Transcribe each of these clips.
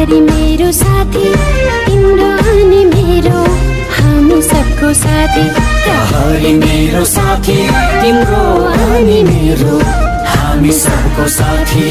प्रहरी मेरो साथी तिम्रो अनि मेरो हामी सबको साथी प्रहरी मेरो साथी तिम्रो अनि मेरो हामी सबको साथी।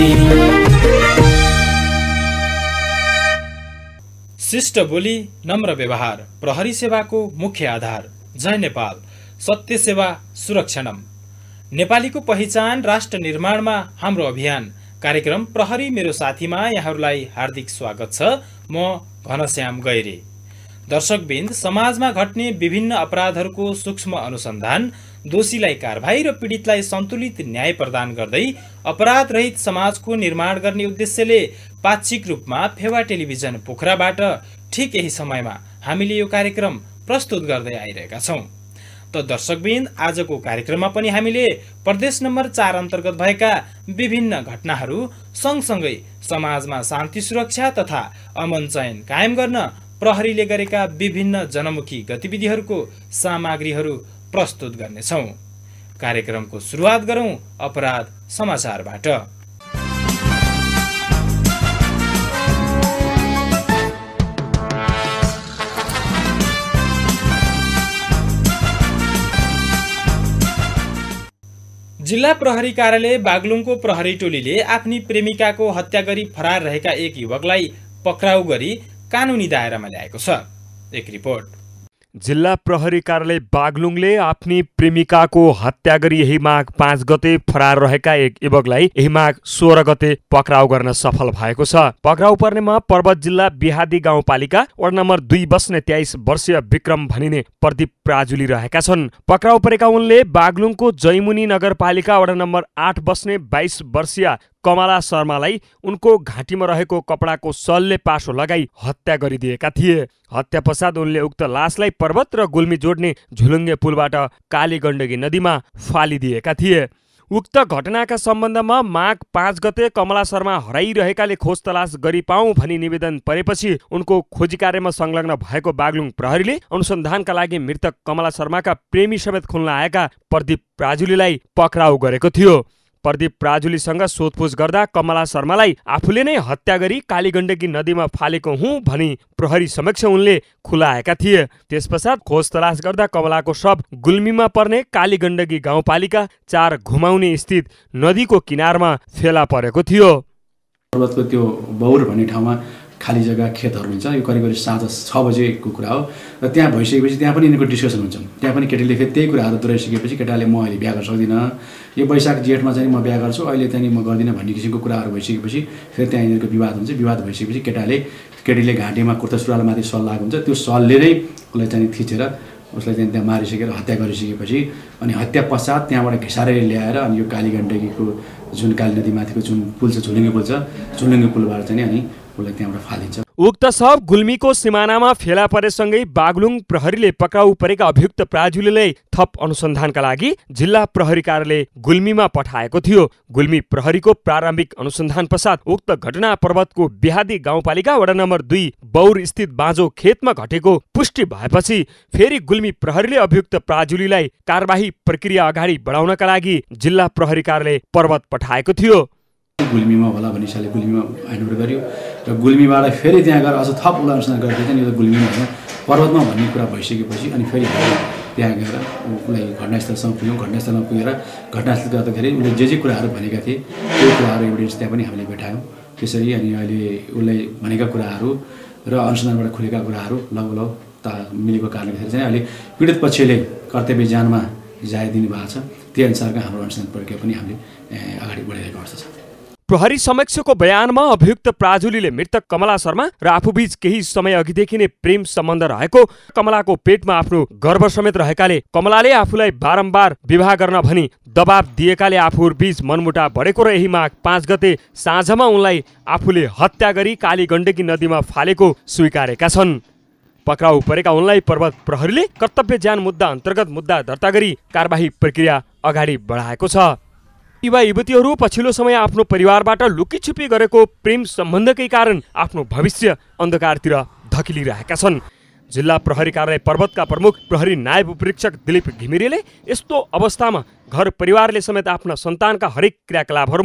शिष्ट बोली नम्र व्यवहार प्रहरी सेवाको मुख्य आधार। जय नेपाल, सत्य सेवा सुरक्षणम। नेपालीको पहिचान राष्ट्र निर्माणमा हाम्रो अभियान कार्यक्रम प्रहरी मेरो साथीमा यहाँहरूलाई हार्दिक स्वागत छ। म घनश्याम गैरे। दर्शकबिन्द, समाजमा घट्ने विभिन्न अपराधहरूको सूक्ष्म अनुसन्धान, दोषीलाई कारबाही र पीडितलाई सन्तुलित न्याय प्रदान गर्दै अपराध रहित समाजको निर्माण गर्ने उद्देश्यले पाक्षिक रूपमा फेवा टेलिभिजन पोखराबाट ठिक यही समयमा हामीले यो कार्यक्रम प्रस्तुत गर्दै आइरहेका छौँ। त दर्शकबिन्द, आजको कार्यक्रममा पनि हामीले प्रदेश नम्बर 4 अन्तर्गत भएका विभिन्न घटनाहरू सँगसँगै समाजमा शान्ति सुरक्षा तथा अमन चयन कायम गर्न प्रहरीले गरेका विभिन्न जनमुखी गतिविधिहरूको सामग्रीहरू प्रस्तुत गर्नेछौँ। कार्यक्रमको सुरुवात गरौँ अपराध समाचारबाट। जिल्ला प्रहरी कार्यालय बागलुङको प्रहरी टोलीले आफ्नी प्रेमिकाको हत्या गरी फरार रहेका एक युवकलाई पक्राउ गरी कानुनी दायरामा ल्याएको छ। एक रिपोर्ट। जिल्ला प्रहरी कार्यालय बागलुङले आफ्नी प्रेमिकाको हत्या गरी यही माघ 5 गते फरार रहेका एक युवकलाई यही माघ 16 गते पक्राउ गर्न सफल भएको छ। पक्राउ पर्नेमा पर्वत जिल्ला बिहादी गाउँपालिका वडा नम्बर 2 बस्ने 23 वर्षीय विक्रम भनिने प्रदीप प्राजुली रहेका छन्। पक्राउ परेका उनले बागलुङको जैमुनी नगरपालिका वडा नम्बर 8 बस्ने 22 वर्षीय कमला शर्मालाई उनको घाँटीमा रहेको कपडाको सलले पासो लगाई हत्या गरिदिएका थिए। हत्या पश्चात उनले उक्त लासलाई पर्वत र गुल्मी जोड्ने झुलुङ्गे पुलबाट काली गण्डकी नदीमा फालिदिएका थिए। उक्त घटनाका सम्बन्धमा माघ 5 गते कमला शर्मा हराइरहेकाले खोज तलास गरी पाऊँ भनी निवेदन परेपछि उनको खोजी कार्यमा संलग्न भएको बागलुङ प्रहरीले अनुसन्धानका लागि मृतक कमला शर्माका प्रेमी समेत खुल्न आएका प्रदीप प्राजुलीलाई पक्राउ गरेको थियो। प्रदीप प्राजुलीसँग सोधपुछ गर्दा कमला शर्मालाई आफूले नै हत्या गरी कालीगण्डकी नदीमा फालेको हुँ भनी प्रहरी समक्ष उनले खुलाएका थिए। त्यसपश्चात खोज तलास गर्दा कमलाको शव गुल्मीमा पर्ने कालीगण्डकी गाउँपालिका 4 घुमाउने स्थित नदीको किनारमा फेला परेको थियो। पर्वतको त्यो बौर भन्ने ठाउँमा खाली जग्गा खेतहरू हुन्छ। यो करिब करिब साँझ 6 बजेको कुरा हो र त्यहाँ भइसकेपछि त्यहाँ पनि यिनीहरूको डिस्कसन हुन्छ। त्यहाँ पनि केटीले फेरि त्यही कुराहरू दोहोऱ्याइसकेपछि केटाले म अहिले बिहा गर्न सक्दिनँ, यो वैशाख जेठमा चाहिँ म बिहा गर्छु, अहिले चाहिँ म गर्दिनँ भन्ने किसिमको कुराहरू भइसकेपछि फेरि त्यहाँ यिनीहरूको विवाद हुन्छ। विवाद भइसकेपछि केटीले घाँटीमा कुर्ता सुरुवालमाथि सल लागेको हुन्छ। त्यो सलले नै उसलाई चाहिँ थिचेर उसलाई चाहिँ त्यहाँ मारिसकेर हत्या गरिसकेपछि अनि हत्या पश्चात त्यहाँबाट घिसारेर ल्याएर अनि यो कालीगण्डकीको जुन काली नदीमाथिको जुन पुल छ झुलुङ्गे पुल छ, झुलुङ्गे पुलबाट चाहिँ अनि उसलाई त्यहाँबाट फालिन्छ। उक्त शव गुल्मीको सिमानामा फेला परेसँगै बागलुङ प्रहरीले पक्राउ परेका अभियुक्त प्राजुलीलाई थप अनुसन्धानका लागि जिल्ला प्रहरी कार्यालय गुल्मीमा पठाएको थियो। गुल्मी प्रहरीको प्रारम्भिक अनुसन्धान पश्चात उक्त घटना पर्वतको बिहादी गाउँपालिका वडा नम्बर 2 बौर स्थित बाँझो खेतमा घटेको पुष्टि भएपछि फेरि गुल्मी प्रहरीले अभियुक्त प्राजुलीलाई कारबाही प्रक्रिया अगाडि बढाउनका लागि जिल्ला प्रहरी कार्यालय पर्वत पठाएको थियो। गुल्मीमा होला भन्ने हिसाबले गुल्मीमा ह्यान्डओभर गर्यो र गुल्मीबाट फेरि त्यहाँ गएर अझ थप उसलाई अनुसन्धान गर्दै चाहिँ यो गुल्मीमा होइन पर्वतमा भन्ने कुरा भइसकेपछि अनि फेरि त्यहाँ गएर उसलाई घटनास्थलसम्म पुग्यौँ। घटनास्थलमा पुगेर घटनास्थल गर्दाखेरि उसले जे कुराहरू भनेका थिए त्यो कुराहरू एभिडेन्स त्यहाँ पनि हामीले भेटायौँ। त्यसरी अनि अहिले उसलाई भनेका कुराहरू र अनुसन्धानबाट खुलेका कुराहरू लगभग मिलेको कारणले गर्दाखेरि चाहिँ अहिले पीडित पक्षले कर्तव्य जानमा जाय दिनुभएको छ। त्यही अनुसारको हाम्रो अनुसन्धान प्रक्रिया पनि हामीले अगाडि बढाइरहेको अवस्था छ। प्रहरी समक्षको बयानमा अभियुक्त प्राजुलीले मृतक कमला शर्मा र आफूबीच केही समय अघिदेखि नै प्रेम सम्बन्ध रहेको, कमलाको पेटमा आफ्नो गर्भ समेत रहेकाले कमलाले आफूलाई बारम्बार विवाह गर्न भनी दबाब दिएकाले आफूबीच मनमुटाव बढेको र यही माघ 5 गते साँझमा उनलाई आफूले हत्या गरी कालीगण्डकी नदीमा फालेको स्वीकारेका छन्। पक्राउ परेका उनलाई पर्वत प्रहरीले कर्तव्य ज्यान मुद्दा अन्तर्गत मुद्दा दर्ता गरी कारबाही प्रक्रिया अगाडि बढाएको छ। युवा युवतीहरू पछिल्लो समय आफ्नो परिवारबाट लुकीछुपी गरेको प्रेम सम्बन्धकै कारण आफ्नो भविष्य अन्धकारतिर धकिलिरहेका छन्। जिल्ला प्रहरी कार्यालय पर्वतका प्रमुख प्रहरी नायब उपरीक्षक दिलीप घिमिरेले यस्तो अवस्थामा घर परिवारले समेत आफ्ना सन्तानका हरेक क्रियाकलापहरूमा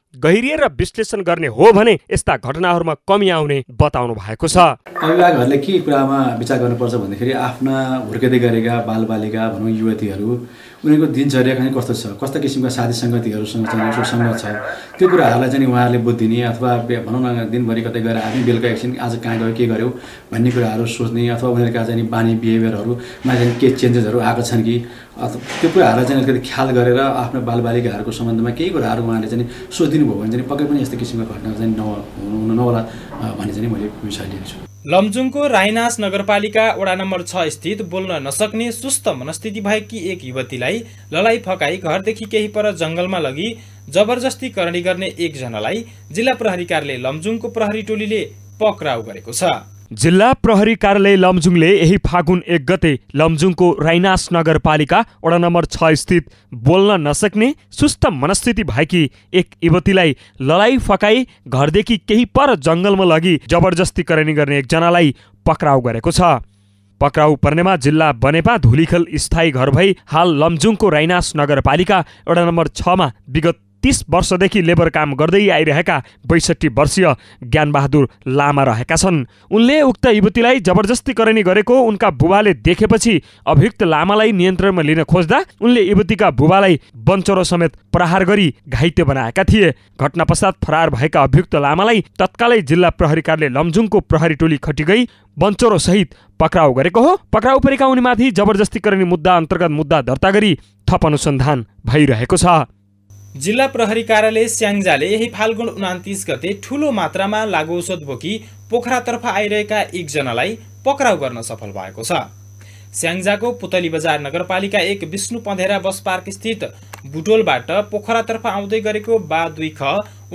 गहिरिएर विश्लेषण गर्ने हो भने यस्ता घटनाहरूमा कमी आउने बताउनु भएको छ। अभिभावकहरूले के कुरामा विचार गर्नुपर्छ भन्दाखेरि आफ्ना हुर्किँदै गरेका बालबालिका भनौँ युवतीहरू उनीहरूको दिनचर्या चाहिँ कस्तो छ, कस्ता किसिमका साथी सङ्गतिहरूसँग चाहिँ सुसङ्गत छ, त्यो कुराहरूलाई चाहिँ उहाँहरूले बुझिदिने अथवा भनौँ न दिनभरि कतै गएर हामी बेलुका एकछिन आज कहाँ गयो के गर्यो भन्ने कुराहरू सोच्ने अथवा उनीहरूका चाहिँ बानी बिहेभियरहरूमा चाहिँ के चेन्जेसहरू आएको छन् कि अथवा त्यो कुराहरूलाई चाहिँ अलिकति ख्याल गरेर आफ्नो बालबालिकाहरूको सम्बन्धमा केही कुराहरू उहाँले चाहिँ सोचिदिनु भयो भने चाहिँ पक्कै पनि यस्तो किसिमको घटना चाहिँ हुनु नहोला भन्ने चाहिँ मैले विचार लिएको छु। लमजुङको राइनास नगरपालिका वडा नम्बर 6 स्थित बोल्न नसक्ने सुस्त मनस्थिति भएकी एक युवतीलाई ललाई फकाई घरदेखि केही पर जंगलमा लगी जबरजस्ती करणी गर्ने एकजनालाई जिल्ला प्रहरी कार्यालय लमजुङको प्रहरी टोलीले पक्राउ गरेको छ। जिल्ला प्रहरी कार्यालय लमजुङले यही फागुन 1 गते लमजुङको राइनास नगरपालिका वडा नम्बर 6 स्थित बोल्न नसक्ने सुस्त मनस्थिति भएकी एक युवतीलाई ललाई फकाई घरदेखि केही पर जंगलमा लगी जबरजस्ती करणी गर्ने एकजनालाई पक्राउ गरेको छ। पक्राउ पर्नेमा जिल्ला बनेपा धुलीखेल स्थायी घर भई हाल लमजुङको राइनास नगरपालिका वडा नम्बर 6 मा विगत 30 वर्षदेखि लेबर काम गर्दै आइरहेका 62 वर्षीय ज्ञानबहादुर लामा रहेका छन्। उनले उक्त युवतीलाई जबरजस्ती करणी गरेको उनका बुबाले देखेपछि अभियुक्त लामालाई नियन्त्रणमा लिन खोज्दा उनले युवतीका बुबालाई बन्चरो समेत प्रहार गरी घाइते बनाएका थिए। घटना पश्चात फरार भएका अभियुक्त लामालाई तत्कालै जिल्ला प्रहरी कार्यालय लमजुङको प्रहरी टोली खटी गई बन्चरो सहित पक्राउ गरेको हो। पक्राउ परेका उनीमाथि जबरजस्ती करणी मुद्दा अन्तर्गत मुद्दा दर्ता गरी थप अनुसन्धान भइरहेको छ। जिल्ला प्रहरी कार्यालय स्याङ्जाले यही फाल्गुन 29 गते ठूलो मात्रामा लागु औषध बोकी पोखरातर्फ आइरहेका एकजनालाई पक्राउ गर्न सफल भएको छ। स्याङ्जाको पुतली बजार नगरपालिका 1 विष्णु पँधेरा बस पार्क स्थित बुटोलबाट पोखरातर्फ आउँदै गरेको बा 2 ख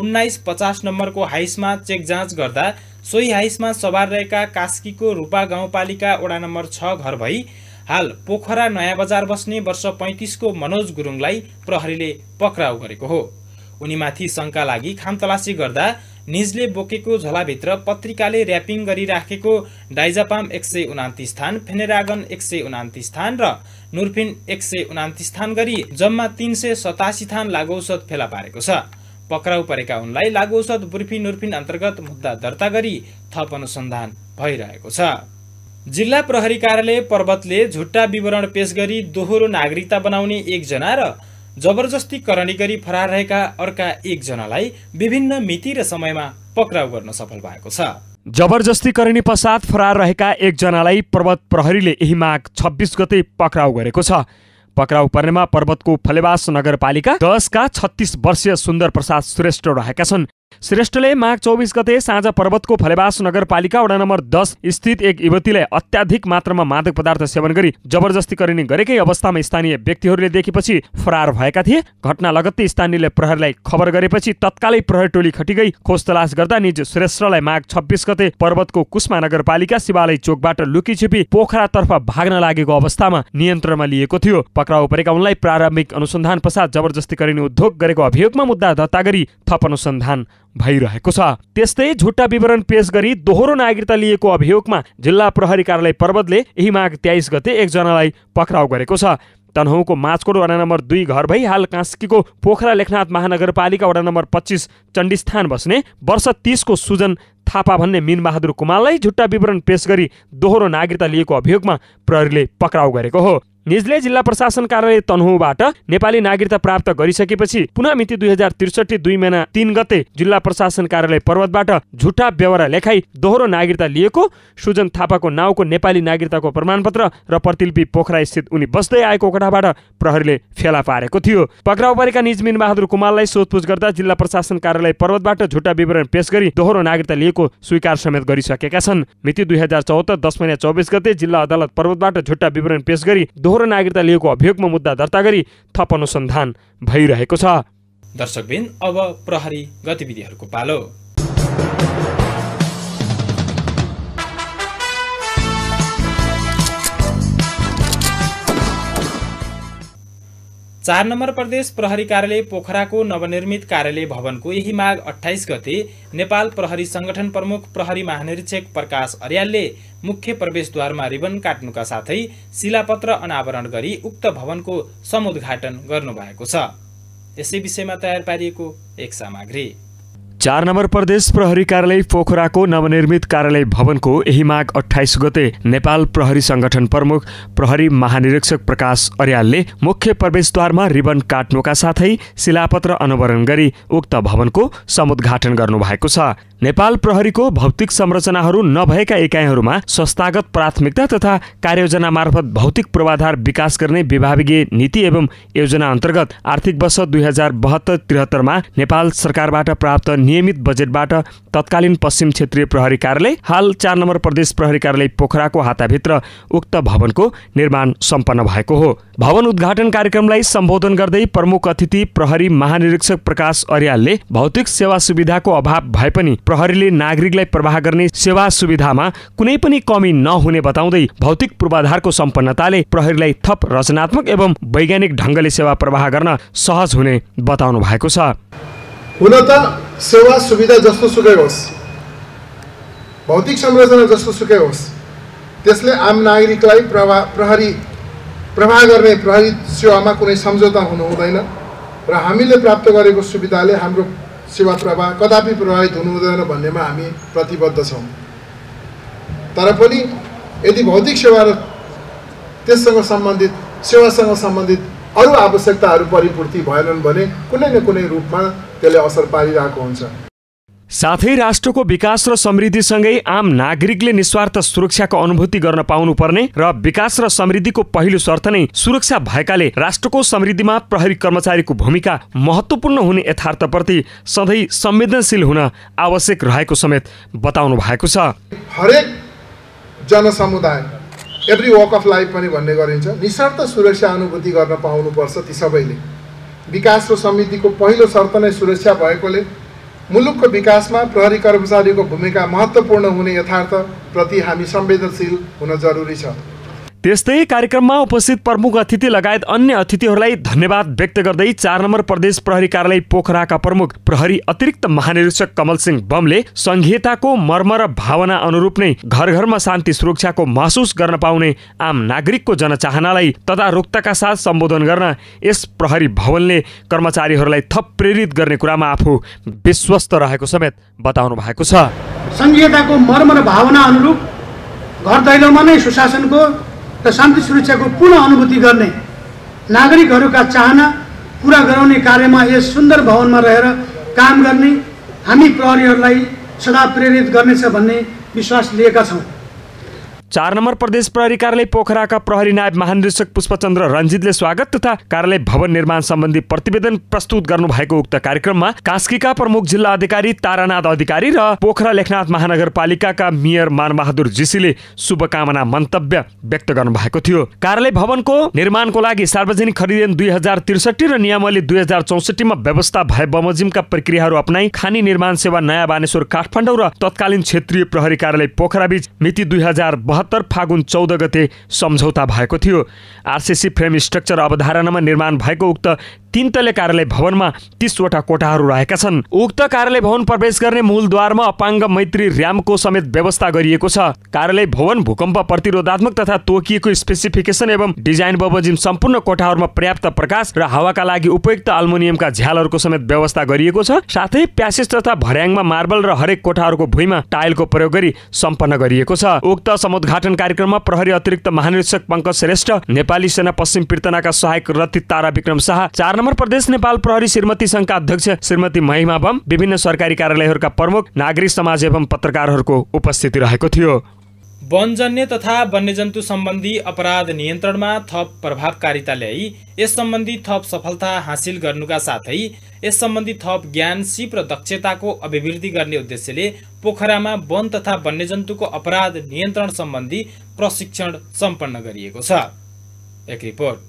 1950 नम्बरको हाइसमा चेक जाँच गर्दा सोही हाइसमा सवार रहेका कास्कीको रूपा गाउँपालिका वडा नम्बर 6 घर भई हाल पोखरा नयाँ बजार बस्ने वर्ष 35 को मनोज गुरुङलाई प्रहरीले पक्राउ गरेको हो। उनीमाथि शंका लागि खामतलासी गर्दा निजले बोकेको झोलाभित्र पत्रिकाले र्यापिङ गरी राखेको डाइजापाम 129 थान, फेनेरागन 129 थान र नुरफिन 129 थान गरी जम्मा 387 थान लागु औषध फेला पारेको छ। पक्राउ परेका उनलाई लागु औषध बुर्फी नुरफिन अन्तर्गत मुद्दा दर्ता गरी थप अनुसन्धान भइरहेको छ। जिल्ला प्रहरी कार्यालय पर्वतले झुट्टा विवरण पेश गरी दोहोरो नागरिकता बनाउने एकजना र जबरजस्ती करणी गरी फरार रहेका अर्का एकजनालाई विभिन्न मिति र समयमा पक्राउ गर्न सफल भएको छ। जबरजस्ती करणी पश्चात फरार रहेका एकजनालाई पर्वत प्रहरीले यही माघ 26 गते पक्राउ गरेको छ। पक्राउ पर्नेमा पर्वतको फलेवास नगरपालिका 10 का 36 वर्षीय सुन्दर प्रसाद श्रेष्ठ रहेका छन्। श्रेष्ठले माघ 24 गते साँझ पर्वतको फलेवास नगरपालिका वडा नम्बर 10 स्थित एक युवतीलाई अत्याधिक मात्रामा मादक पदार्थ सेवन गरी जबरजस्ती करणी गरेकै अवस्थामा स्थानीय व्यक्तिहरूले देखेपछि फरार भएका थिए। घटना लगत्तै स्थानीयले प्रहरीलाई खबर गरेपछि तत्कालै प्रहरी टोली खटी गई खोज तलास गर्दा निज श्रेष्ठलाई माघ 26 गते पर्वतको कुस्मा नगरपालिका शिवालय चोकबाट लुकीछिपी पोखरातर्फ भाग्न लागेको अवस्थामा नियन्त्रणमा लिएको थियो। पक्राउ परेका उनलाई प्रारम्भिक अनुसन्धान पश्चात जबरजस्ती करणी उद्योग गरेको अभियोगमा मुद्दा दर्ता गरी थप अनुसन्धान भइरहेको छ। त्यस्तै झुट्टा विवरण पेश गरी दोहोरो नागरिकता लिएको अभियोगमा जिल्ला प्रहरी कार्यालय पर्वतले यही माघ 23 गते एकजनालाई पक्राउ गरेको छ। तनहुँको माचकोट वडा नम्बर 2 घर भई हाल कास्कीको पोखरा लेखनाथ महानगरपालिका वडा नम्बर 25 चण्डीस्थान बस्ने वर्ष 30 को सुजन थापा भन्ने मीनबहादुर कुमारलाई झुट्टा विवरण पेश गरी दोहोरो नागरिकता लिएको अभियोगमा प्रहरीले पक्राउ गरेको हो। निजले जिल्ला प्रशासन कार्यालय तनहुँबाट नेपाली नागरिकता प्राप्त गरिसकेपछि पुनः मिति 2063 2 महिना 3 गते जिल्ला प्रशासन कार्यालय पर्वतबाट झुट्टा व्यवहार लेखाई दोहोरो नागरिकता लिएको सुजन थापाको नाउँको नेपाली नागरिकताको प्रमाणपत्र र प्रतिलिपि पोखरा स्थित उनी बस्दै आएको कोठाबाट प्रहरीले फेला पारेको थियो। पक्राउ परेका निज मीनबहादुर कुमारलाई सोधपुछ गर्दा जिल्ला प्रशासन कार्यालय पर्वतबाट झुट्टा विवरण पेश गरी दोहोरो नागरिकता लिएको स्वीकार समेत गरिसकेका छन्। मिति 2074 10 महिना 24 गते जिल्ला अदालत पर्वतबाट झुट्टा विवरण पेश गरी दोहोरो नागरिकता लिएको अभियोगमा मुद्दा दर्ता गरी थप अनुसन्धान भइरहेको छ। दर्शकबिन अब प्रहरी गतिविधिहरूको पालो। चार नम्बर प्रदेश प्रहरी कार्यालय पोखराको नवनिर्मित कार्यालय भवनको यही माघ 28 गते नेपाल प्रहरी संगठन प्रमुख प्रहरी महानिरीक्षक प्रकाश अर्यालले मुख्य प्रवेशद्वारमा रिबन काट्नुका साथै शिलापत्र अनावरण गरी उक्त भवनको समुद्घाटन गर्नुभएको छ। यसै विषयमा तयार पारिएको एक सामग्री। 4 नम्बर प्रदेश प्रहरी कार्यालय पोखराको नवनिर्मित कार्यालय भवनको यही माघ 28 गते नेपाल प्रहरी संगठन प्रमुख प्रहरी महानिरीक्षक प्रकाश अर्यालले मुख्य प्रवेशद्वारमा रिबन काट्नुका साथै शिलापत्र अनावरण गरी उक्त भवनको समुद्घाटन गर्नुभएको छ। नेपाल प्रहरीको भौतिक संरचनाहरू नभएका इकाइहरूमा संस्थागत प्राथमिकता तथा कार्ययोजना मार्फत भौतिक पूर्वाधार विकास गर्ने विभागीय नीति एवं योजना अन्तर्गत आर्थिक वर्ष 2072-73 मा नेपाल सरकारबाट प्राप्त नियमित बजेटबाट तत्कालीन पश्चिम क्षेत्रीय प्रहरी कार्यालय हाल 4 नम्बर प्रदेश प्रहरी कार्यालय पोखराको हाताभित्र उक्त भवनको निर्माण सम्पन्न भएको हो। भवन उद्घाटन कार्यक्रमलाई सम्बोधन गर्दै प्रमुख अतिथि प्रहरी महानिरीक्षक प्रकाश अर्यालले भौतिक सेवा सुविधाको अभाव भए पनि प्रहरीले नागरिकलाई प्रवाह गर्ने सेवा सुविधामा कुनै पनि कमी नहुने बताउँदै भौतिक पूर्वाधारको सम्पन्नताले प्रहरीलाई थप रचनात्मक एवं वैज्ञानिक ढङ्गले सेवा प्रवाह गर्न सहज हुने बताउनु भएको छ। हुन त सेवा सुविधा जस्तो सुकै होस्, भौतिक संरचना जस्तो सुकै होस्, त्यसले आम नागरिकलाई प्रवाह गर्ने प्रहरी सेवामा कुनै सम्झौता हुनु हुँदैन र हामीले प्राप्त गरेको सुविधाले हाम्रो सेवा प्रवाह कदापि प्रभावित हुनु हुँदैन भन्नेमा हामी प्रतिबद्ध छौँ। तर पनि यदि भौतिक सेवा र त्यससँग सम्बन्धित सेवासँग सम्बन्धित अरू आवश्यकताहरू परिपूर्ति भएनन् भने कुनै न कुनै रूपमा त्यसले असर पारिरहेको हुन्छ। साथै राष्ट्रको विकास र समृद्धिसँगै आम नागरिकले निस्वार्थ सुरक्षाको अनुभूति गर्न पाउनुपर्ने र विकास र समृद्धिको पहिलो शर्त नै सुरक्षा भएकाले राष्ट्रको समृद्धिमा प्रहरी कर्मचारीको भूमिका महत्त्वपूर्ण हुने यथार्थप्रति सधैँ संवेदनशील हुन आवश्यक रहेको समेत बताउनु भएको छ। हरेक जनसमुदाय एभ्री वक अफ लाइफ पनि भन्ने गरिन्छ, निस्वार्थ सुरक्षा अनुभूति गर्न पाउनुपर्छ। ती सबैले विकास र समृद्धिको पहिलो शर्त नै सुरक्षा भएकोले मुलुकको विकासमा प्रहरी कर्मचारीको भूमिका महत्त्वपूर्ण हुने यथार्थ प्रति हामी संवेदनशील हुन जरुरी छ। त्यस्तै कार्यक्रममा उपस्थित प्रमुख अतिथि लगायत अन्य अतिथिहरूलाई धन्यवाद व्यक्त गर्दै 4 नम्बर प्रदेश प्रहरी कार्यालय पोखराका प्रमुख प्रहरी अतिरिक्त महानिरीक्षक कमल सिंह बमले संघीयताको मर्म र भावना अनुरूप नै घर घरमा शान्ति सुरक्षाको महसुस गर्न पाउने आम नागरिकको जनचाहनालाई तदारुकताका साथ सम्बोधन गर्न यस प्रहरी भवनले कर्मचारीहरूलाई थप प्रेरित गर्ने कुरामा आफू विश्वस्त रहेको समेत बताउनु भएको छ। संघीयताको मर्म र भावना अनुरूप घर दैलोमा नै सुशासनको र शान्ति सुरक्षाको पूर्ण अनुभूति गर्ने नागरिकहरूका चाहना पूरा गराउने कार्यमा यस सुन्दर भवनमा रहेर काम गर्ने हामी प्रहरीहरूलाई सदा प्रेरित गर्नेछ भन्ने विश्वास लिएका छौँ। 4 नम्बर प्रदेश प्रहरी कार्यालय पोखराका प्रहरी नायब महानिरीक्षक पुष्पचन्द्र रञ्जितले स्वागत तथा कार्यालय भवन निर्माण सम्बन्धी प्रतिवेदन प्रस्तुत गर्नुभएको उक्त कार्यक्रममा कास्कीका प्रमुख जिल्ला अधिकारी तारानाथ अधिकारी र पोखरा लेखनाथ महानगरपालिकाका मेयर मानबहादुर जीसीले शुभकामना मन्तव्य व्यक्त गर्नुभएको थियो। कार्यालय भवनको निर्माणको लागि सार्वजनिक खरिद ऐन 2063 र नियमावली 2064 मा व्यवस्था भए बमोजिमका प्रक्रियाहरू अपनाई खानी निर्माण सेवा नयाँ बानेश्वर काठमाडौँ र तत्कालीन क्षेत्रीय प्रहरी कार्यालय पोखरा बीच मिति 2072 फागुन 14 गते सम्झौता भएको थियो। आरसीसी फ्रेम स्ट्रक्चर अवधारणामा निर्माण भएको उक्त 3 तले कार्यालय भवनमा 30 वटा कोठाहरू रहेका छन्। उक्त कार्यालय भवन प्रवेश गर्ने मूलद्वारमा अपाङ्ग मैत्री र्याम्पको समेत व्यवस्था गरिएको छ। कार्यालय भवन भूकम्प प्रतिरोधात्मक तथा तोकिएको स्पेसिफिकेसन एवं डिजाइन बमोजिम सम्पूर्ण कोठाहरूमा पर्याप्त प्रकाश र हावाका लागि उपयुक्त अल्मुनियमका झ्यालहरूको समेत व्यवस्था गरिएको छ। साथै प्यासेज तथा भर्याङमा मार्बल र हरेक कोठाहरूको भुइँमा टाइलको प्रयोग गरी सम्पन्न गरिएको छ। उक्त समुद्घाटन कार्यक्रममा प्रहरी अतिरिक्त महानिरीक्षक पंकज श्रेष्ठ, नेपाली सेना पश्चिम पीर्तनाका सहायक रथी तारा विक्रम शाह, 4 नम्बर प्रदेश नेपाल प्रहरी श्रीमती संघका अध्यक्ष श्रीमती महिमा बम, विभिन्न सरकारी कार्यालयहरूका प्रमुख, नागरिक समाज एवं पत्रकारहरूको उपस्थिति रहेको थियो। वनजन्य तथा वन्यजन्तु सम्बन्धी अपराध नियन्त्रणमा थप प्रभावकारिता ल्याई यस सम्बन्धी थप सफलता हासिल गर्नुका साथै यस सम्बन्धी थप ज्ञान, सिप र दक्षताको अभिवृद्धि गर्ने उद्देश्यले पोखरामा वन तथा वन्यजन्तुको अपराध नियन्त्रण सम्बन्धी प्रशिक्षण सम्पन्न गरिएको छ। एक रिपोर्ट।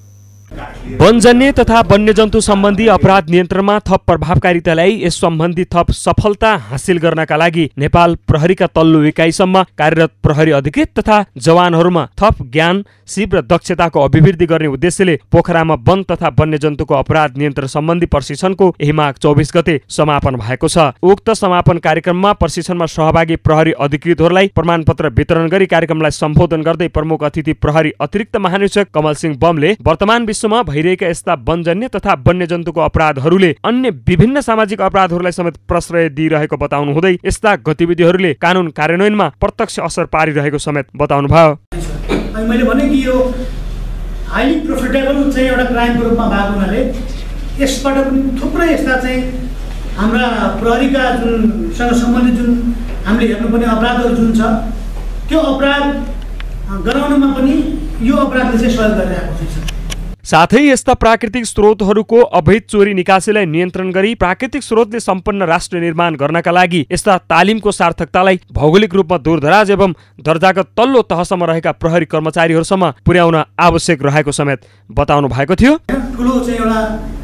वनजन्य तथा वन्यजन्तु सम्बन्धी अपराध नियन्त्रणमा थप प्रभावकारिता ल्याई यस सम्बन्धी थप सफलता हासिल गर्नका लागि नेपाल प्रहरीका तल्लो इकाइसम्म कार्यरत प्रहरी अधिकृत तथा जवानहरूमा थप ज्ञान, सिप र दक्षताको अभिवृद्धि गर्ने उद्देश्यले पोखरामा वन तथा वन्यजन्तुको अपराध नियन्त्रण सम्बन्धी प्रशिक्षणको यही माघ 24 गते समापन भएको छ। उक्त समापन कार्यक्रममा प्रशिक्षणमा सहभागी प्रहरी अधिकृतहरूलाई प्रमाणपत्र वितरण गरी कार्यक्रमलाई सम्बोधन गर्दै प्रमुख अतिथि प्रहरी अतिरिक्त महानिरीक्षक कमल सिंह बमले वर्तमान विश्वमा भइरहेका यस्ता वनजन्य तथा वन्यजन्तुको अपराधहरूले अन्य विभिन्न सामाजिक अपराधहरूलाई समेत प्रश्रय दिइरहेको बताउनु हुँदै यस्ता गतिविधिहरूले कानुन कार्यान्वयनमा प्रत्यक्ष असर पारिरहेको समेत बताउनु भयो। मैले भने कि यो हाइली प्रोफिटेबल चाहिँ एउटा क्राइमको रूपमा भएको हुनाले यसबाट पनि थुप्रै यस्ता चाहिँ हाम्रा प्रहरीका जुनसँग सम्बन्धित जुन हामीले हेर्नुपर्ने अपराधहरू जुन छ त्यो अपराध गराउनमा पनि यो अपराधले चाहिँ सहयोग गरिरहेको छ। साथै यस्ता प्राकृतिक स्रोतहरूको अवैध चोरी निकासीलाई नियन्त्रण गरी प्राकृतिक स्रोतले सम्पन्न राष्ट्र निर्माण गर्नका लागि यस्ता तालिमको सार्थकतालाई भौगोलिक रूपमा दूरदराज एवं दर्जागत तल्लो तहसम्म रहेका प्रहरी कर्मचारीहरूसम्म पुर्याउन आवश्यक रहेको समेत बताउनु भएको थियो। ठुलो चाहिँ एउटा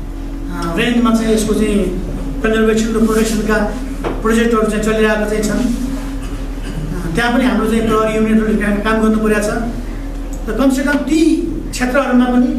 रेन्जमा चाहिँ यसको चाहिँ कन्जर्भेसन र प्रोटेक्सनका प्रोजेक्टहरू चाहिँ चलिरहेका चाहिँ छन्। त्यहाँ पनि हाम्रो चाहिँ प्रहरी युनिटहरूले काम गर्नु परेको छ र कमसेकम ती क्षेत्रहरूमा पनि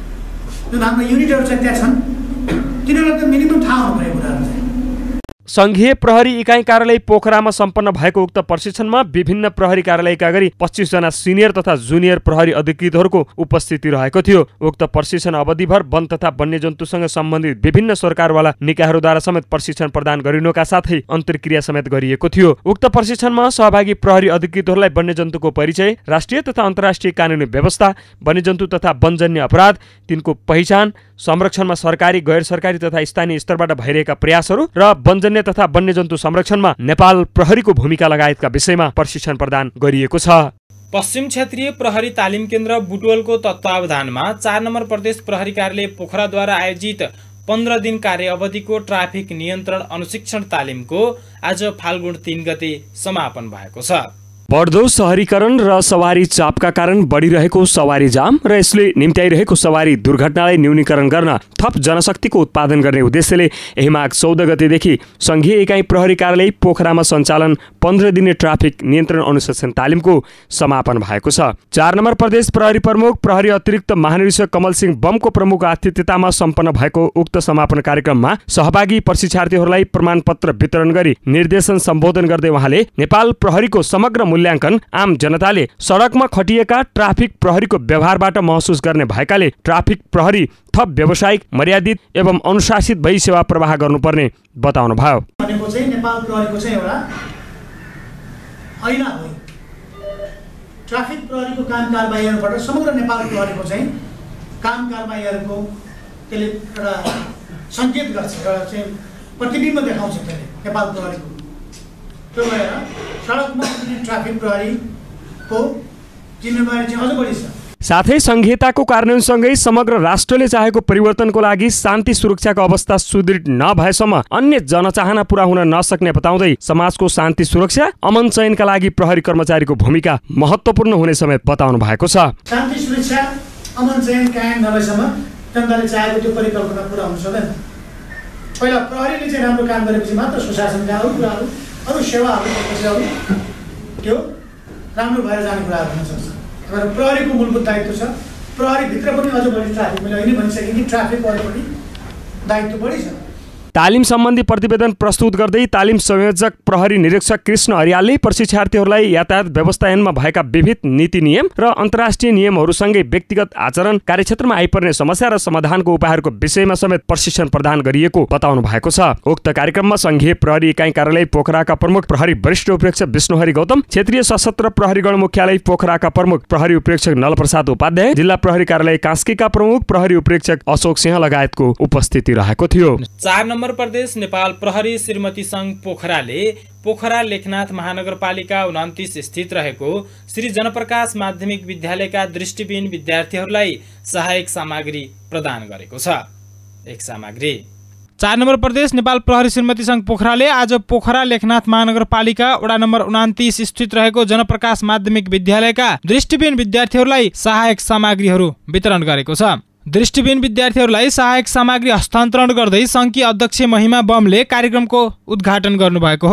जुन हाम्रो युनिटहरू चाहिँ त्यहाँ छन् तिनीहरूलाई त मिनिमम थाहा हुनु पर्ने कुराहरू चाहिँ। संघीय प्रहरी इकाइ कार्यालय पोखरामा सम्पन्न भएको उक्त प्रशिक्षणमा विभिन्न प्रहरी कार्यालयका गरी 25 जना सिनियर तथा जुनियर प्रहरी अधिकृतहरूको उपस्थिति रहेको थियो। उक्त प्रशिक्षण अवधिभर वन तथा वन्यजन्तुसँग सम्बन्धित विभिन्न सरकारवाला निकायहरूद्वारा समेत प्रशिक्षण प्रदान गरिनुका साथै अन्तर्क्रिया समेत गरिएको थियो। उक्त प्रशिक्षणमा सहभागी प्रहरी अधिकृतहरूलाई वन्यजन्तुको परिचय, राष्ट्रिय तथा अन्तर्राष्ट्रिय कानुनी व्यवस्था, वन्यजन्तु तथा वनजन्य अपराध, तिनको पहिचान, संरक्षणमा सरकारी, गैर सरकारी तथा स्थानीय स्तरबाट भइरहेका प्रयासहरू र वनजन्य तथा वन्यजन्तु संरक्षणमा नेपाल प्रहरीको भूमिका लगायतका विषयमा प्रशिक्षण प्रदान गरिएको छ। पश्चिम क्षेत्रीय प्रहरी तालिम केन्द्र बुटवलको तत्वावधानमा 4 नम्बर प्रदेश प्रहरी कार्यालय पोखराद्वारा आयोजित 15 दिन कार्य अवधिको ट्राफिक नियन्त्रण अनुशिक्षण तालिमको आज फाल्गुन 3 गते समापन भएको छ। बढ्दो शहरीकरण र सवारी चापका कारण बढिरहेको सवारी जाम र यसले निम्त्याइरहेको सवारी दुर्घटनालाई न्यूनीकरण गर्न थप जनशक्तिको उत्पादन गर्ने उद्देश्यले यही माघ 14 गतेदेखि संघीय इकाइ प्रहरी कार्यालय पोखरामा सञ्चालन 15 दिने ट्राफिक नियन्त्रण अनुशासन तालिमको समापन भएको छ। 4 नम्बर प्रदेश प्रहरी प्रमुख प्रहरी अतिरिक्त महानिरीक्षक कमल सिंह बमको प्रमुख आतिथ्यतामा सम्पन्न भएको उक्त समापन कार्यक्रममा सहभागी प्रशिक्षार्थीहरूलाई प्रमाणपत्र वितरण गरी निर्देशन सम्बोधन गर्दै उहाँले नेपाल प्रहरीको समग्र मूल्याङ्कन आम जनताले सडकमा खटिएका ट्राफिक प्रहरीको व्यवहारबाट महसुस गर्ने भएकाले ट्राफिक प्रहरी थप व्यावसायिक, मर्यादित एवं अनुशासित भई सेवा प्रवाह गर्नुपर्ने बताउनु भयो। भनेको चाहिँ नेपाल प्रहरीको चाहिँ एउटा ऐना हो। ट्राफिक प्रहरीको काम कारबाहीहरूबाट समग्र नेपाल प्रहरीको चाहिँ काम कारबाहीहरूको त्यसले एउटा सङ्केत गर्छ, एउटा चाहिँ प्रतिबिम्ब देखाउँछ त्यसले नेपाल प्रहरीको। त्यो भएर सडकमा ट्राफिक प्रहरीको जिम्मेवारी चाहिँ अझ बढी छ। साथै संहिताको कार्यान्वयनसँगै समग्र राष्ट्रले चाहेको परिवर्तनको लागि शान्ति सुरक्षाको अवस्था सुदृढ नभएसम्म अन्य जनचाहना पूरा हुन नसक्ने बताउँदै समाजको शान्ति सुरक्षा, अमन चयनका लागि प्रहरी कर्मचारीको भूमिका महत्त्वपूर्ण हुने समेत बताउनु भएको छ। शान्ति सुरक्षा, अमन चयन कायम नभएसम्म जनताले चाहेको त्यो परिकल्पना पूरा हुन सक्दैन। पहिला प्रहरीले चाहिँ राम्रो काम गरेपछि मात्र सुशासनका अरू कुराहरू, अरू सेवाहरू त्यो राम्रो भएर जाने कुराहरू हुन सक्छ। प्रहरीको मूलभूत दायित्व छ। प्रहरीभित्र पनि अझ बढी ट्राफिक, मैले अहिले भनिसकेँ कि ट्राफिक पनि दायित्व बढी छ। तालिम सम्बन्धी प्रतिवेदन प्रस्तुत गर्दै तालिम संयोजक प्रहरी निरीक्षक कृष्ण हरियालले प्रशिक्षार्थीहरूलाई यातायात व्यवस्थापनमा भएका विविध नीति नियम र अन्तर्राष्ट्रिय नियमहरूसँगै व्यक्तिगत आचरण, कार्यक्षेत्रमा आइपर्ने समस्या र समाधानको उपायहरूको विषयमा समेत प्रशिक्षण प्रदान गरिएको बताउनु भएको छ। उक्त कार्यक्रममा संघीय प्रहरी इकाइ कार्यालय पोखराका प्रमुख प्रहरी वरिष्ठ उपरीक्षक विष्णुहरि गौतम, क्षेत्रीय सशस्त्र प्रहरी गण मुख्यालय पोखराका प्रमुख प्रहरी उपरीक्षक नलप्रसाद उपाध्याय, जिल्ला प्रहरी कार्यालय कास्कीका प्रमुख प्रहरी उपरीक्षक अशोक सिंह लगायतको उपस्थिति रहेको थियो। 4 नम्बर प्रदेश नेपाल प्रहरी श्रीमती संघ पोखराले पोखरा लेखनाथ महानगरपालिका 29 स्थित रहेको श्री जनप्रकाश माध्यमिक विद्यालयका दृष्टिविहीन विद्यार्थीहरूलाई सहायक सामग्री प्रदान गरेको छ। एक सामग्री 4 नम्बर प्रदेश नेपाल प्रहरी श्रीमती संघ पोखराले आज पोखरा लेखनाथ महानगरपालिका वडा नम्बर 29 स्थित रहेको जनप्रकाश माध्यमिक विद्यालयका दृष्टिविहीन विद्यार्थीहरूलाई सहायक सामग्रीहरू वितरण गरेको छ। दृष्टिविहीन विद्यार्थीहरूलाई सहायक सामग्री हस्तान्तरण गर्दै संघकी अध्यक्ष महिमा बमले कार्यक्रमको उद्घाटन गर्नुभएको हो।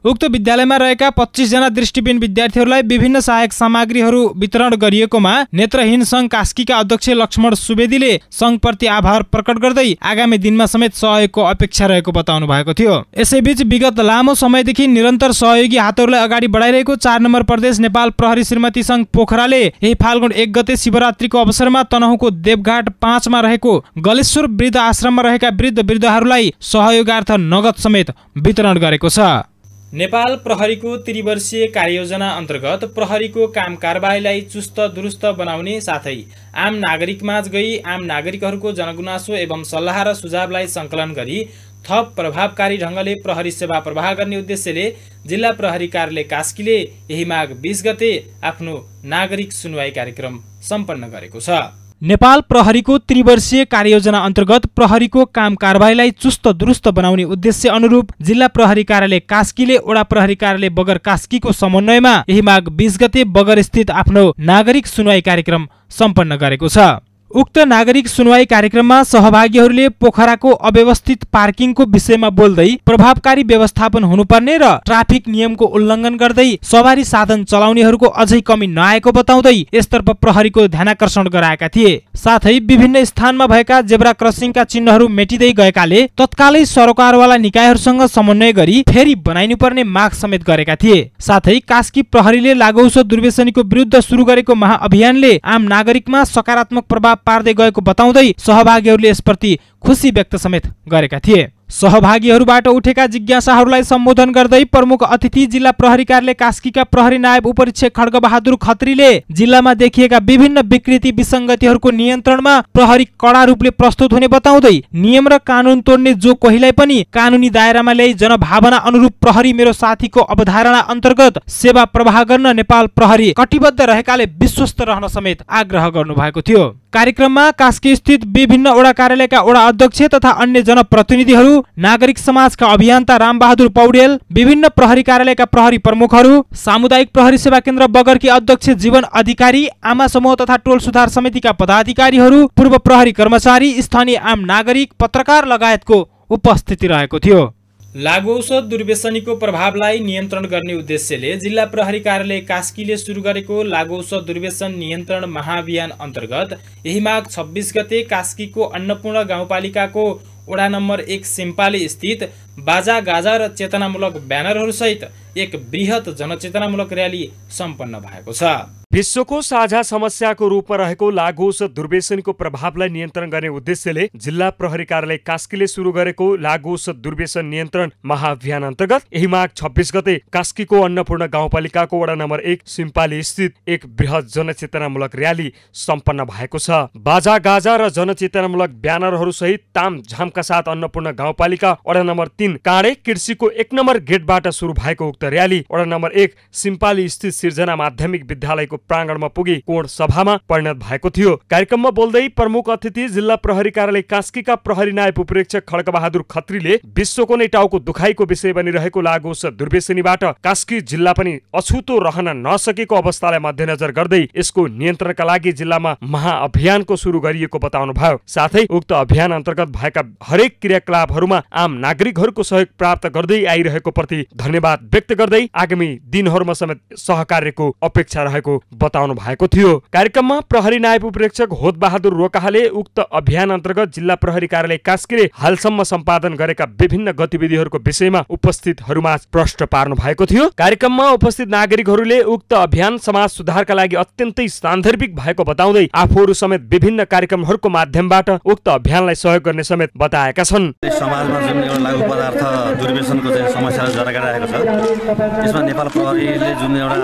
उक्त विद्यालयमा रहेका 25 जना दृष्टिविहीन विद्यार्थीहरूलाई विभिन्न सहायक सामग्रीहरू वितरण गरिएकोमा नेत्रहीन संघ कास्कीका अध्यक्ष लक्ष्मण सुवेदीले संघप्रति आभार प्रकट गर्दै आगामी दिनमा समेत सहयोगको अपेक्षा रहेको बताउनु भएको थियो। यसैबीच विगत लामो समयदेखि निरन्तर सहयोगी हातहरूलाई अगाडि बढाइरहेको 4 नम्बर प्रदेश नेपाल प्रहरी श्रीमती संघ पोखराले यही फाल्गुन 1 गते शिवरात्रिको अवसरमा तनहुँको देवघाट 5 मा रहेको गलेश्वर वृद्ध आश्रममा रहेका वृद्ध वृद्धहरूलाई सहयोगार्थ नगद समेत वितरण गरेको छ। नेपाल प्रहरीको त्रिवर्षीय कार्ययोजना अन्तर्गत प्रहरीको काम कारबाहीलाई चुस्त दुरुस्त बनाउने साथै आम नागरिकमाझ गई आम नागरिकहरूको जनगुनासो एवं सल्लाह र सुझावलाई सङ्कलन गरी थप प्रभावकारी ढङ्गले प्रहरी सेवा प्रवाह गर्ने उद्देश्यले जिल्ला प्रहरी कार्यालय कास्कीले यही माघ 20 गते आफ्नो नागरिक सुनवाई कार्यक्रम सम्पन्न गरेको छ। नेपाल प्रहरीको त्रिवर्षीय कार्ययोजना अन्तर्गत प्रहरीको काम कारबाहीलाई चुस्त दुरुस्त बनाउने उद्देश्य अनुरूप जिल्ला प्रहरी कार्यालय कास्कीले वडा प्रहरी कार्यालय बगर कास्कीको समन्वयमा यही माघ 20 गते बगर स्थित आफ्नो नागरिक सुनवाई कार्यक्रम सम्पन्न गरेको छ। उक्त नागरिक सुनवाई कार्यक्रममा सहभागीहरूले पोखराको अव्यवस्थित पार्किङको विषयमा बोल्दै प्रभावकारी व्यवस्थापन हुनुपर्ने र ट्राफिक नियमको उल्लङ्घन गर्दै सवारी साधन चलाउनेहरूको अझै कमी नआएको बताउँदै यसतर्फ प्रहरीको ध्यानाकर्षण गराएका थिए। साथै विभिन्न स्थानमा भएका जेब्रा क्रसिङका चिन्हहरू मेटिँदै गएकाले तत्कालै सरकारवाला निकायहरूसँग समन्वय गरी फेरि बनाइनुपर्ने माग समेत गरेका थिए। साथै कास्की प्रहरीले लागौषध दुर्व्यसनीको विरुद्ध सुरु गरेको महाअभियानले आम नागरिकमा सकारात्मक प्रभाव पार्दै गएको बताउँदै सहभागीहरूले यसप्रति खुसी व्यक्त समेत गरेका थिए। सहभागीहरूबाट उठेका जिज्ञासाहरूलाई सम्बोधन गर्दै प्रमुख अतिथि जिल्ला प्रहरी कार्यालय कास्कीका प्रहरी नायब उपरीक्षक खड्गबहादुर खत्रीले जिल्लामा देखिएका विभिन्न विकृति विसङ्गतिहरूको नियन्त्रणमा प्रहरी कडा रूपले प्रस्तुत हुने बताउँदै नियम र कानून तोड्ने जो कोहीलाई पनि कानूनी दायरामा ल्याई जनभावना अनुरूप प्रहरी मेरो साथीको अवधारणा अन्तर्गत सेवा प्रवाह गर्न नेपाल प्रहरी कटिबद्ध रहेकाले विश्वस्त रहन समेत आग्रह गर्नु भएको थियो। कार्यक्रममा कास्की स्थित विभिन्न वडा कार्यालयका वडा अध्यक्ष तथा अन्य जनप्रतिनिधिहरू, नागरिक समाजका अभियन्ता रामबहादुर पौडेल, विभिन्न प्रहरी कार्यालयका प्रहरी प्रमुखहरू, सामुदायिक प्रहरी सेवा केन्द्र बगरकी अध्यक्ष जीवन अधिकारी, आमा समूह तथा टोल सुधार समितिका पदाधिकारीहरू, पूर्व प्रहरी कर्मचारी, स्थानीय आम नागरिक, पत्रकार लगायतको उपस्थिति रहेको थियो। लागौषध दुर्व्यसनीको प्रभावलाई नियन्त्रण गर्ने उद्देश्यले जिल्ला प्रहरी कार्यालय कास्कीले सुरु गरेको लागौषध दुर्व्यसन नियन्त्रण महाअभियान अन्तर्गत यही माघ 26 गते कास्कीको अन्नपूर्ण गाउँपालिकाको वडा नम्बर 1 सिम्पाली स्थित बाजा गाजा र चेतनामूलक ब्यानरहरूसहित एक बृहत जनचेतनामूलक र्याली सम्पन्न भएको छ। विश्वको साझा समस्याको रूपमा रहेको लागौषध दुर्व्यसनीको प्रभावलाई नियन्त्रण गर्ने उद्देश्यले जिल्ला प्रहरी कार्यालय कास्कीले सुरु गरेको लागौषध दुर्व्यसन नियन्त्रण महाअभियान अन्तर्गत यही माघ 26 गते कास्कीको अन्नपूर्ण गाउँपालिकाको वडा नम्बर 1 सिम्पाली स्थित एक बृहत जनचेतनामूलक र्याली सम्पन्न भएको छ। बाजा गाजा र जनचेतनामूलक ब्यानरहरू सहित तामझामका साथ अन्नपूर्ण गाउँपालिका वडा नम्बर 3 काँडे कृषिको 1 नम्बर गेटबाट सुरु भएको उक्त र्याली वडा नम्बर 1 सिम्पाली स्थित सिर्जना माध्यमिक विद्यालयको प्राङ्गणमा पुगी कोण सभामा परिणत भएको थियो। कार्यक्रममा बोल्दै प्रमुख अतिथि जिल्ला प्रहरी कार्यालय कास्कीका प्रहरी नायब उपरीक्षक खड्गबहादुर खत्रीले विश्वको नै टाउको दुखाइको विषय बनिरहेको लागौषध दुर्व्यसनीबाट कास्की जिल्ला पनि अछुतो रहन नसकेको अवस्थालाई मध्यनजर गर्दै यसको नियन्त्रणका लागि जिल्लामा महाअभियानको सुरु गरिएको बताउनु भयो। साथै उक्त अभियान अन्तर्गत भएका हरेक क्रियाकलापहरूमा आम नागरिकहरूको सहयोग प्राप्त गर्दै आइरहेको प्रति धन्यवाद व्यक्त गर्दै आगामी दिनहरूमा समेत सहकार्यको अपेक्षा रहेको बताउनु भएको थियो। कार्यक्रममा प्रहरी नायब उपरीक्षक होद बहादुर रोकाहाले उक्त अभियान अन्तर्गत जिल्ला प्रहरी कार्यालय कास्कीले हालसम्म सम्पादन गरेका विभिन्न गतिविधिहरूको विषयमा उपस्थितहरूमा प्रश्न पार्नु भएको थियो। कार्यक्रममा उपस्थित नागरिकहरूले उक्त अभियान समाज सुधारका लागि अत्यन्तै सान्दर्भिक भएको बताउँदै आफूहरू समेत विभिन्न कार्यक्रमहरूको माध्यमबाट उक्त अभियानलाई सहयोग गर्ने समेत बताएका छन्। समाजमा जुन एउटा लागु पदार्थ दुर्व्यसनको चाहिँ समस्याहरू जराइरहेको छ, यसमा नेपाल प्रहरीले जुन एउटा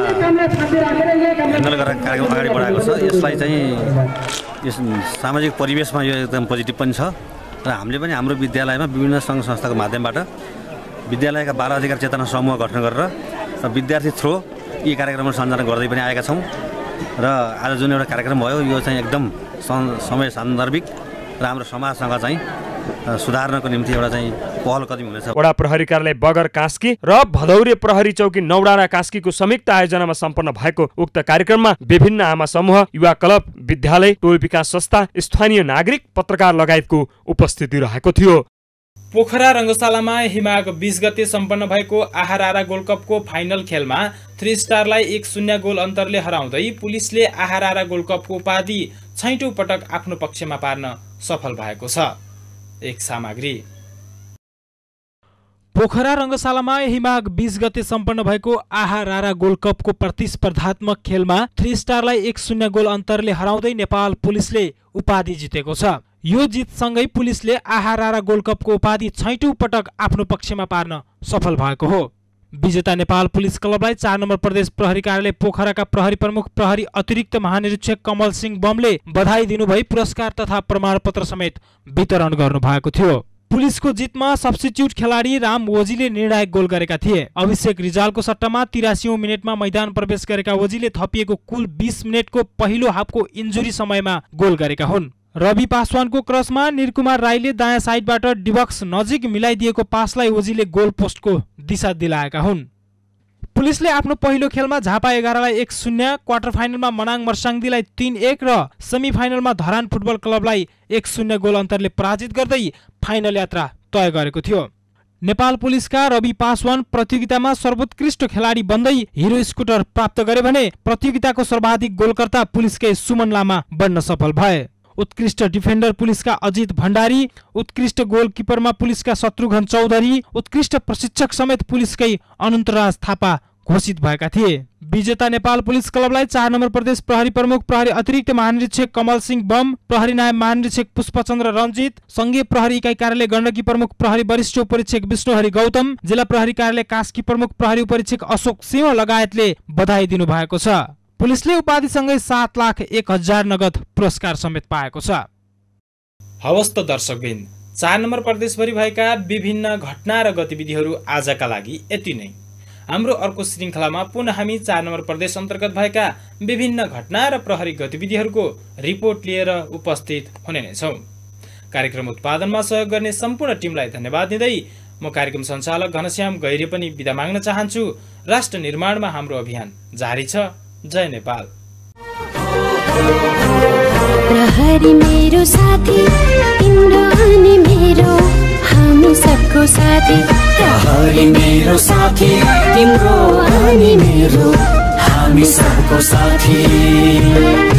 ह्यान्डल गरेर कार्यक्रम अगाडि बढाएको छ, यसलाई चाहिँ यस सामाजिक परिवेशमा यो एकदम पोजिटिभ पनि छ र हामीले पनि हाम्रो विद्यालयमा विभिन्न सङ्घ संस्थाको माध्यमबाट विद्यालयका 12 अधिकार चेतना समूह गठन गरेर र विद्यार्थी थ्रो यी कार्यक्रमहरू सञ्चालन गर्दै पनि आएका छौँ र आज जुन एउटा कार्यक्रम भयो यो चाहिँ एकदम समय सान्दर्भिक र हाम्रो समाजसँग चाहिँ सुधार्नको निम्ति एउटा चाहिँ पहल कदम हुनेछ। वडा प्रहरी कार्यालय बगर कास्की र भदौरे प्रहरी चौकी नौडाँडा कास्कीको संयुक्त आयोजनामा सम्पन्न भएको उक्त कार्यक्रममा विभिन्न आमा समूह, युवा क्लब, विद्यालय, टोल विकास संस्था, स्थानीय नागरिक, पत्रकार लगायतको उपस्थिति रहेको थियो। पोखरा रङ्गशालामा हिमाग 20 गते सम्पन्न भएको आहारारा गोल्ड कपको फाइनल खेलमा 3 स्टारलाई 1-0 गोल अन्तरले हराउँदै पुलिसले आहारारा गोल्ड कपको उपाधि 6औं पटक आफ्नो पक्षमा पार्न सफल भएको छ। एक सामग्री। पोखरा रङ्गशालामा हिमाग 20 गते सम्पन्न भएको आहारारा गोल्ड कपको प्रतिस्पर्धात्मक खेलमा 3 स्टारलाई 1-0 गोल अन्तरले हराउँदै नेपाल पुलिसले उपाधि जितेको छ। यो जितसँगै पुलिसले आहारारा गोल्ड कपको उपाधि 6औं पटक आफ्नो पक्षमा पार्न सफल भएको हो। विजेता नेपाल पुलिस क्लबलाई 4 नम्बर प्रदेश प्रहरी कार्यालय पोखराका प्रहरी प्रमुख प्रहरी अतिरिक्त महानिरीक्षक कमल सिंह बमले बधाई दिनुभई पुरस्कार तथा प्रमाणपत्र समेत वितरण गर्नुभएको थियो। पुलिसको जितमा सब्स्टिट्युट खेलाडी राम ओजीले निर्णायक गोल गरेका थिए। अभिषेक रिजालको सट्टामा 83औं मिनेटमा मैदान प्रवेश गरेका ओजीले थपिएको कुल 20 मिनेटको पहिलो हाफको इन्जुरी समयमा गोल गरेका हुन्। रवि पासवानको क्रसमा निरकुमार राईले दायाँ साइडबाट डिबक्स नजिक मिलाइदिएको पासलाई ओजीले गोल पोस्टको दिशा दिलाएका हुन्। पुलिसले आफ्नो पहिलो खेलमा झापा 11लाई 1-0, क्वार्टर फाइनलमा मनाङ मर्साङदीलाई 3-1 र सेमिफाइनलमा धरान फुटबल क्लबलाई 1-0 गोल अन्तरले पराजित गर्दै फाइनल यात्रा तय गरेको थियो। नेपाल पुलिसका रवि पासवान प्रतियोगितामा सर्वोत्कृष्ट खेलाडी बन्दै हिरो स्कुटर प्राप्त गरे भने प्रतियोगिताको सर्वाधिक गोलकर्ता पुलिसकै सुमन लामा बन्न सफल भए। उत्कृष्ट डिफेन्डर पुलिसका अजित भण्डारी, उत्कृष्ट गोलकिपरमा पुलिसका शत्रुघ्न चौधरी, उत्कृष्ट प्रशिक्षक समेत पुलिसकै अनन्तराज थापा घोषित भएका थिए। विजेता नेपाल पुलिस क्लबलाई 4 नम्बर प्रदेश प्रहरी प्रमुख प्रहरी अतिरिक्त महानिरीक्षक कमल सिंह बम, प्रहरी नायब महानिरीक्षक पुष्पचन्द्र रञ्जित, संघीय प्रहरी इकाइ कार्यालय गण्डकी प्रमुख प्रहरी वरिष्ठ उपरीक्षक विष्णुहरि गौतम, जिल्ला प्रहरी कार्यालय कास्की प्रमुख प्रहरी उपरीक्षक अशोक सिंह लगायतले बधाई दिनुभएको छ। पुलिसले उपाधिसँगै 7,01,000 नगद पुरस्कार समेत पाएको छ। हवस् त दर्शकबिन, 4 नम्बर प्रदेशभरि भएका विभिन्न घटना र गतिविधिहरू आजका लागि यति नै। हाम्रो अर्को श्रृङ्खलामा पुनः हामी 4 नम्बर प्रदेश अन्तर्गत भएका विभिन्न घटना र प्रहरी गतिविधिहरूको रिपोर्ट लिएर उपस्थित हुने नै छौँ। कार्यक्रम उत्पादनमा सहयोग गर्ने सम्पूर्ण टिमलाई धन्यवाद दिँदै म कार्यक्रम सञ्चालक घनश्याम गैरे पनि बिदा माग्न चाहन्छु। राष्ट्र निर्माणमा हाम्रो अभियान जारी छ। जय नेपाल। प्रहरी मेरो साथी, तिम्रो अनि मेरो, हामी सबको साथी। प्रहरी मेरो साथी, तिम्रो अनि मेरो, हामी सबको साथी।